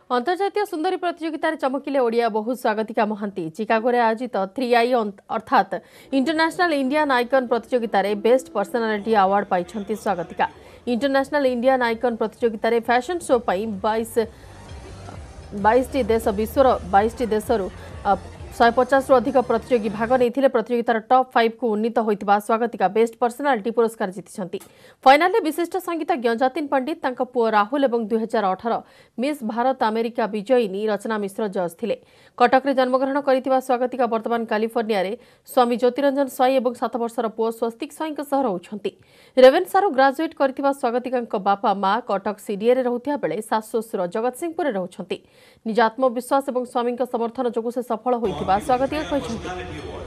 अंतर्जातीय सुंदरी प्रतियोगितार चमकिले ओडिया बहु स्वागतिका महांती चिकागोरे आयोजित 3i अर्थात इंटरनेशनल इंडियन आइकन प्रतियोगितार बेस्ट पर्सनालिटी अवार्ड पाई स्वागतिका। इंटरनेशनल इंडियन आइकन प्रतियोगितार फैशन शो पाई 22 देश विश्वर 22 देशरू 150 रु अधिक प्रतियोगी भाग नहीं प्रतियोगितार टॉप 5 को उन्नीत होता स्वागतिका बेस्ट पर्सनालिटी पुरस्कार जीति फाइनाल विशिष्ट संगीतज्ञ जतिन पंडित तांका पुओ राहुल और 2018 मिस भारत अमेरिका विजयिनी रचना मिश्र जज थे। कटक में जन्मग्रहण कर स्वागतिका वर्तमान कैलिफोर्निया रे स्वामी ज्योतिरंजन स्वाई और 7 वर्षर पुओ स्वस्तिक स्वाई रोचंती। रेवेन्सारू ग्राजुएट कर स्वागतिका बापा माँ कटक सीडीए रोता बेले सासु ससुर जगत सिंहपुर रोचंती। निज आत्मविश्वास और स्वामी समर्थन जो से सफल होता स्वागतिका कहते।